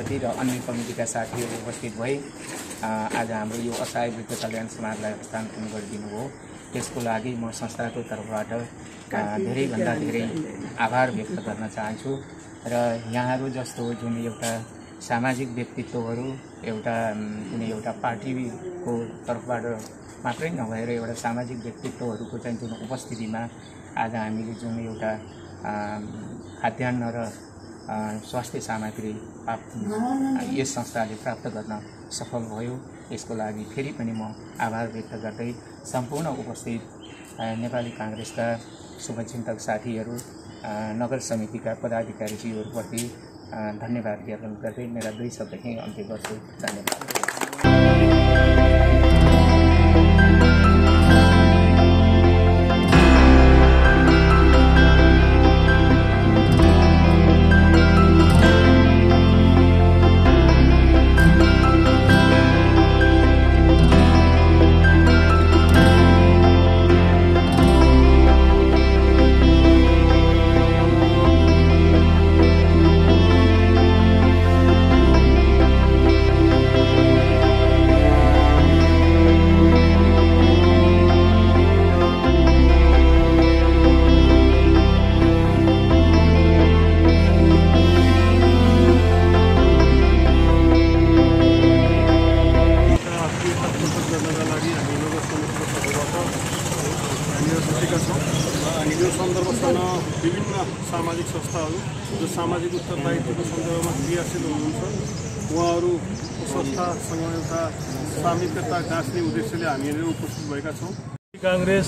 सभापति र अन्य कमिटीका साथीहरू उपस्थित भए आज हाम्रो यो असहाय वृद्ध कल्याण समाजलाई हस्तान्तरण गरिदिनु हो। त्यसको लागि म संस्थाको तर्फबाट धेरैभन्दा धेरै आभार व्यक्त गर्न चाहन्छु र यहाँहरू जस्तो जुन एउटा सामाजिक व्यक्तित्वहरू एउटा कुनै एउटा पार्टीको तर्फबाट मात्रै नभएर एउटा सामाजिक व्यक्तित्वहरूको चाहिँ जुन उपस्थितिमा आज हामीले जुन एउटा खाद्यान्न र स्वास्थ्य सामग्री यस संस्थाले प्राप्त गर्न सफल भयो। यसको लागि फेरि पनि म आभार व्यक्त गर्दै सम्पूर्ण उपस्थित नेपाली कांग्रेसका शुभचिन्तक साथीहरू नगर समितिका पदाधिकारीज्यूहरूप्रति धन्यवाद ज्ञापन गर्दै मेरा 2 शब्द यहीँ अन्त्य गर्छु। धन्यवाद। विभिन्न सामाजिक संस्थाहरू जो सामाजिक उत्तरदायित्वको सन्दर्भमा क्रियाशील हुनुहुन्छ उहाँहरूको संस्थासँग एउटा सामिप्यता गाँच्ने उद्देश्यले हामीहरू उपस्थित भएका छौँ। कांग्रेस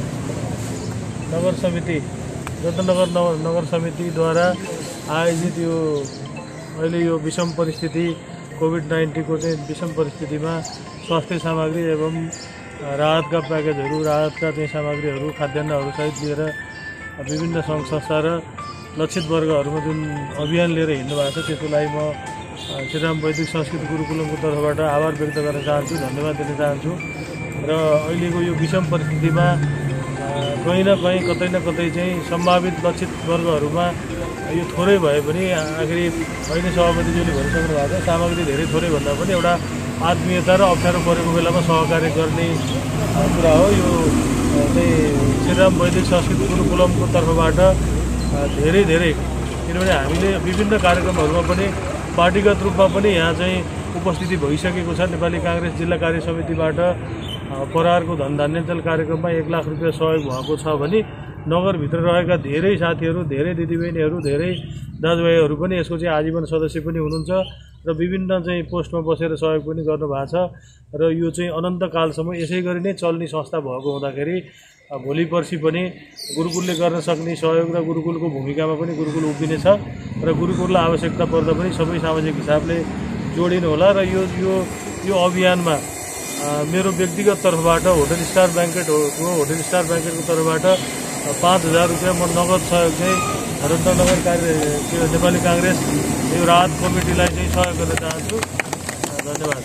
नगर समिति रत्नगर नगर समितिद्वारा आयोजित यो अहिले यो विषम परिस्थिति कोभिड-19 को चाहिँ विषम परिस्थितिमा स्वास्थ्य सामग्री एवं राहतका प्याकेजहरू राहतका चाहिँ सामग्रीहरू खाद्यान्नहरू सहित लिएर विभिन्न सङ्घ संस्था र लक्षित वर्गहरूमा जुन अभियान लिएर हिँड्नु भएको छ त्यसको लागि म श्रीराम वैदिक संस्कृत गुरुकुलमको तर्फबाट आभार व्यक्त गर्न चाहन्छु, धन्यवाद दिन चाहन्छु। र अहिलेको यो विषम परिस्थितिमा कहीँ न कहीँ कतै न कतै चाहिँ सम्भावित लक्षित वर्गहरूमा यो थोरै भए पनि आखिरी अहिले सभापतिज्यूले भनिसक्नु भएको छ सामग्री धेरै थोरै भन्दा पनि एउटा आत्मीयता र अप्ठ्यारो परेको बेलामा सहकार्य गर्ने कुरा हो। यो चाहिँ श्रीराम वैदिक संस्कृत गुरुकुलमको तर्फबाट धेरै किनभने हामीले विभिन्न कार्यक्रमहरूमा पनि पार्टीगत रूपमा पनि यहाँ चाहिँ उपस्थिति भइसकेको छ। नेपाली कांग्रेस जिल्ला कार्य समितिबाट परिवारको धन धान्याञ्चल कार्यक्रममा 1 लाख रुपियाँ सहयोग भएको छ भने नगरभित्र रहेका धेरै साथीहरू, धेरै दिदीबहिनीहरू, धेरै दाजुभाइहरू पनि यसको चाहिँ आजीवन सदस्य पनि हुनुहुन्छ र विभिन्न चाहिँ पोस्टमा बसेर सहयोग पनि गर्नुभएको छ र यो चाहिँ अनन्तकालसम्म यसै गरी नै चल्ने संस्था भएको हुँदाखेरि भोलि पर्सि पनि गुरुकुलले गर्न सक्ने सहयोग र गुरुकुलको भूमिकामा पनि गुरुकुल उभिनेछ र गुरुकुललाई आवश्यकता पर्दा पनि सबै सामाजिक हिसाबले जोडिनु होला। र यो अभियानमा मेरो व्यक्तिगत तर्फबाट होटल स्टार ब्याङ्केटको तर्फबाट 5000 रुपियाँ म नगद सहयोग चाहिँ रत्नगर नेपाली कांग्रेस यो राहत कमिटीलाई चाहिँ सहयोग गर्न चाहन्छु। धन्यवाद।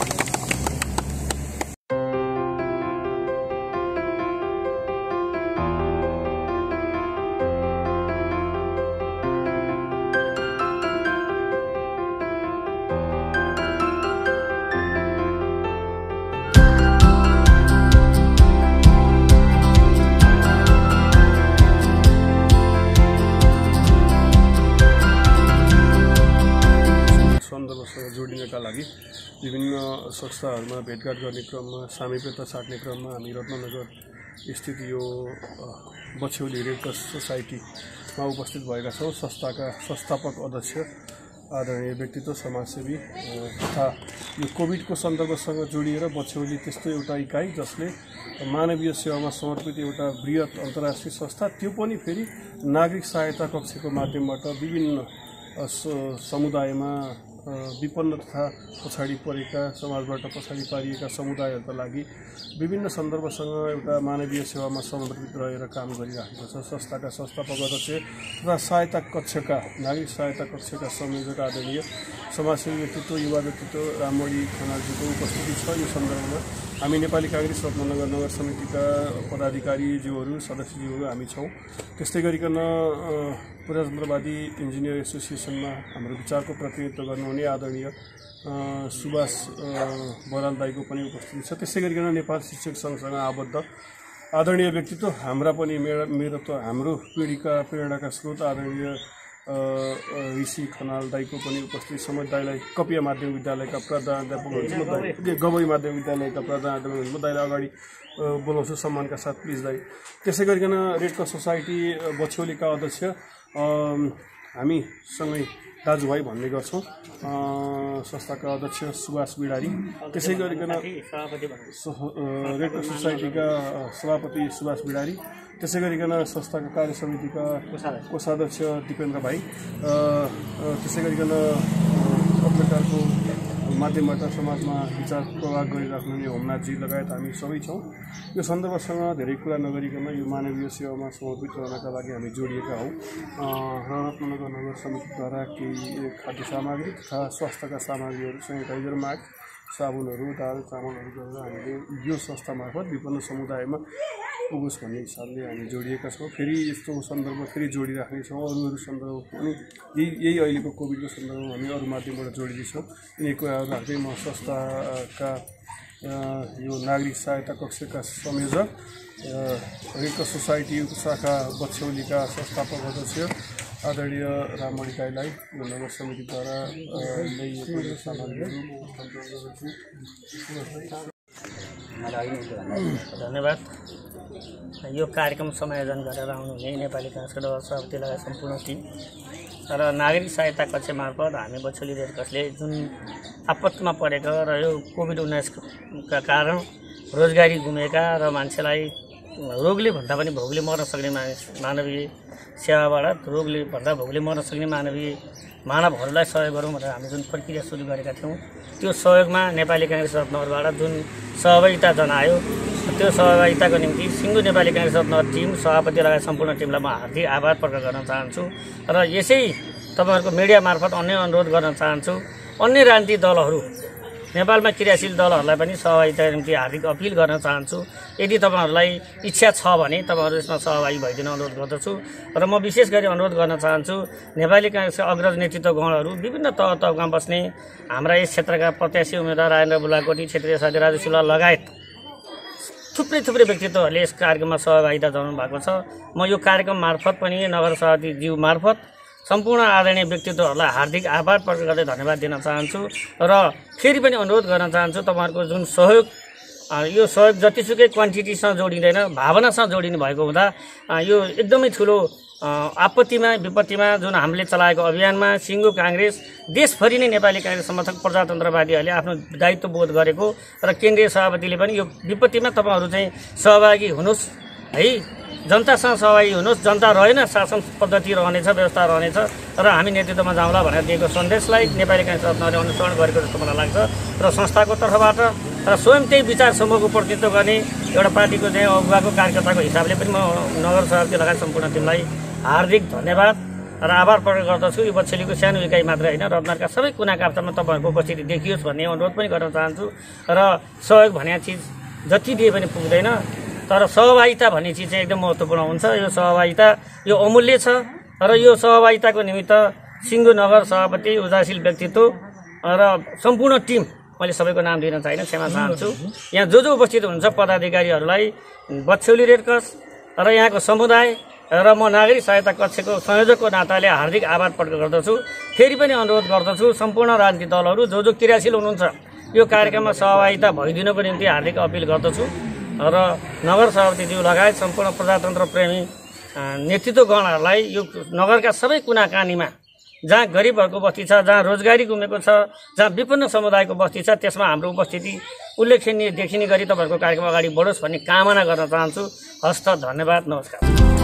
जोडिनका लागि विभिन्न संस्थाहरूमा भेटघाट गर्ने क्रममा सामिप्यता साट्ने क्रममा हामी रत्नगर स्थित यो बछौली रेड क्रस सोसाइटीमा उपस्थित भएका छौँ। संस्थाका संस्थापक अध्यक्ष आदरणीय व्यक्तित्व समाजसेवी तथा यो कोभिडको सन्दर्भसँग जोडिएर बछौली त्यस्तो एउटा इकाइ जसले मानवीय सेवामा समर्पित एउटा बृहत अन्तर्राष्ट्रिय संस्था, त्यो पनि फेरि नागरिक सहायता कक्षको माध्यमबाट विभिन्न समुदायमा विपन्न तथा पछाडि परेका समाजबाट पछाडि पारिएका समुदायहरूका लागि विभिन्न सन्दर्भसँग एउटा मानवीय सेवामा समर्पित रहेर काम गरिरहेको छ। संस्थाका संस्थापक अध्यक्ष तथा सहायता कक्षका नागरिक सहायता कक्षका संयोजक आदरणीय समाजसेवी व्यक्तित्व युवा व्यक्तित्व राममणि खनालजीको उपस्थिति छ। यो सन्दर्भमा हामी नेपाली कांग्रेस रत्नगर नगर समितिका पदाधिकारीज्यूहरू सदस्यज्यूहरू हामी छौँ। त्यस्तै गरिकन प्रजातन्त्रवादी इन्जिनियर एसोसिएसनमा हाम्रो विचारको प्रतिनिधित्व गर्नुहुने आदरणीय सुभाष बराल दाईको पनि उपस्थिति छ। त्यसै गरिकन नेपाल शिक्षक सङ्घसँग आबद्ध आदरणीय व्यक्तित्व हाम्रा पनि मेरो त हाम्रो प्रेरणाका स्रोत आदरणीय ऋषि खनाल दाईको पनि उपस्थिति समेत दाईलाई कपिया माध्यमिक विद्यालयका प्रधानाध्यापक हुनुहुन्छ, गवई माध्यमिक विद्यालयका प्रधानाध्यापक हुनुहुन्छ, म दाईलाई अगाडि बोलाउँछु सम्मानका साथ प्लिज दाई। त्यसै गरिकन रेड क्रस सोसाइटी बछ्यौलीका अध्यक्ष हामी सँगै दाजुभाइ भन्ने गर्छौँ, संस्थाका अध्यक्ष सुभाष बिडारी, त्यसै गरिकन रेड क्रस सोसाइटीका सभापति सुभाष बिडारी, त्यसै गरिकन संस्थाका कार्य समितिका कोषाध्यक्ष दिपेन्द्र भाइ, त्यसै गरिकन पत्रकारको माध्यमबाट समाजमा विचार प्रभाव गरिराख्नुहुने होमनाथजी लगायत हामी सबै छौँ। यो सन्दर्भसँग धेरै कुरा नगरिकन यो मानवीय सेवामा समर्पित रहनका लागि हामी जोडिएका हौँ। रत्नगर नगर समितिद्वारा केही खाद्य सामग्री तथा स्वास्थ्यका सामग्रीहरू, सेनिटाइजर, मास्क, साबुनहरू, दाल चामलहरू गरेर हामीले यो संस्था मार्फत विपन्न समुदायमा पुगोस् भन्ने हिसाबले हामी जोडिएका छौँ। फेरि यस्तो सन्दर्भ फेरि जोडिराख्नेछौँ। अरू सन्दर्भ पनि यही अहिलेको कोभिडको सन्दर्भमा हामी अरू माध्यमबाट जोडिँदैछौँ। यिनै कुराहरू राख्दै म संस्थाका यो नागरिक सहायता कक्षका संयोजक, रेड क्रस सोसाइटी शाखा बछ्यौलीका संस्थापक अध्यक्ष आदरणीय राममणि दाईलाई यो नगर समितिद्वारा ल्याइएको सामग्रीहरू धन्यवाद। यो कार्यक्रम समायोजन गरेर आउनुहुने नेपाली काङ्ग्रेसका सभापति लगायत सम्पूर्ण टिम र नागरिक सहायता कक्ष मार्फत हामी बछ्यौली रेड क्रसले जुन आपत्तिमा परेका र यो कोभिड-19का कारण रोजगारी गुमेका र मान्छेलाई रोगले भन्दा पनि भोगले मर्न सक्ने मानवीय सेवाबाट रोगले भन्दा भोगले मर्न सक्ने मानवहरूलाई सहयोग गरौँ भनेर हामी जुन प्रक्रिया सुरु गरेका थियौँ, त्यो सहयोगमा नेपाली काङ्ग्रेस रत्नगरबाट जुन सहभागिता जनायो, त्यो सहभागिताको निम्ति सिङ्गो नेपाली काङ्ग्रेस रत्नगर टिम, सभापति लगायत सम्पूर्ण टिमलाई म हार्दिक आभार प्रकट गर्न चाहन्छु। र यसै तपाईँहरूको मिडिया मार्फत अन्य अनुरोध गर्न चाहन्छु, अन्य राजनीतिक दलहरू, नेपालमा क्रियाशील दलहरूलाई पनि सहभागिताको निम्ति हार्दिक अपिल गर्न चाहन्छु। यदि तपाईँहरूलाई इच्छा छ भने तपाईँहरू यसमा सहभागी भइदिन अनुरोध गर्दछु। र म विशेष गरी अनुरोध गर्न चाहन्छु, नेपाली काङ्ग्रेसका अग्रज नेतृत्वगणहरू, विभिन्न तहमा बस्ने हाम्रा यस क्षेत्रका प्रत्याशी उम्मेदवार राजेन्द्र बुलाकोटी, क्षेत्रीय साथी राजु सिलवाल लगायत थुप्रै व्यक्तित्वहरूले यस कार्यक्रममा सहभागिता जनाउनु भएको छ। म यो कार्यक्रम मार्फत पनि नगर सभापतिज्यू मार्फत सम्पूर्ण आदरणीय व्यक्तित्वहरूलाई हार्दिक आभार प्रकट गर्दै धन्यवाद दिन चाहन्छु। र फेरि पनि अनुरोध गर्न चाहन्छु, तपाईँहरूको जुन सहयोग, यो सहयोग जतिसुकै क्वान्टिटीसँग जोडिँदैन, भावनासँग जोडिनु भएको हुँदा यो एकदमै ठुलो आपत्तिमा विपत्तिमा जुन हामीले चलाएको अभियानमा सिङ्गो काङ्ग्रेस, देशभरि नै नेपाली काङ्ग्रेस समर्थक प्रजातन्त्रवादीहरूले आफ्नो दायित्व बोध गरेको र केन्द्रीय सभापतिले पनि यो विपत्तिमा तपाईँहरू चाहिँ सहभागी हुनुहोस् है, जनतासँग सहभागी हुनुहोस्, जनता रहेन शासन पद्धति रहनेछ, व्यवस्था रहनेछ र हामी नेतृत्वमा जाउँला भनेर दिएको सन्देशलाई नेपाली काङ्ग्रेस रत्नगरले अनुसरण गरेको जस्तो मलाई लाग्छ। र संस्थाको तर्फबाट र स्वयं त्यही विचार समूहको प्रतिनिधित्व गर्ने एउटा पार्टीको चाहिँ अगुवाको कार्यकर्ताको हिसाबले पनि म नगर सभापति लगायत सम्पूर्ण टिमलाई हार्दिक धन्यवाद र आभार प्रकट गर्दछु। यो बछ्यौलीको सानो इकाइ मात्र होइन, रत्नगरका सबै कुना काप्चामा तपाईँहरूको उपस्थिति देखियोस् भन्ने अनुरोध पनि गर्न चाहन्छु। र सहयोग भन्ने चिज जति दिए पनि पुग्दैन, तर सहभागिता भन्ने चिज चाहिँ एकदम महत्त्वपूर्ण हुन्छ। यो सहभागिता यो अमूल्य छ र यो सहभागिताको निमित्त सिङ्गो नगर सभापति, उदासीन व्यक्तित्व र सम्पूर्ण टिम, मैले सबैको नाम दिन चाहिनँ, क्षमा चाहन्छु। यहाँ जो उपस्थित हुनुहुन्छ पदाधिकारीहरूलाई, बछ्यौली रेड क्रस र यहाँको समुदाय र म नागरिक सहायता कक्षको संयोजकको नाताले हार्दिक आभार प्रकट गर्दछु। फेरि पनि अनुरोध गर्दछु, सम्पूर्ण राजनीतिक दलहरू जो क्रियाशील हुनुहुन्छ यो कार्यक्रममा सहभागिता भइदिनको निम्ति हार्दिक अपिल गर्दछु। र नगर सभापतिज्यू लगायत सम्पूर्ण प्रजातन्त्र प्रेमी नेतृत्वगणहरूलाई यो नगरका सबै कुना कानीमा जहाँ गरिबहरूको बस्ती छ, जहाँ रोजगारी गुमेको छ, जहाँ विपन्न समुदायको बस्ती छ, त्यसमा हाम्रो उपस्थिति उल्लेखनीय देखिने गरी तपाईँहरूको कार्यक्रम अगाडि बढोस् भन्ने कामना गर्न चाहन्छु। हस्त, धन्यवाद, नमस्कार।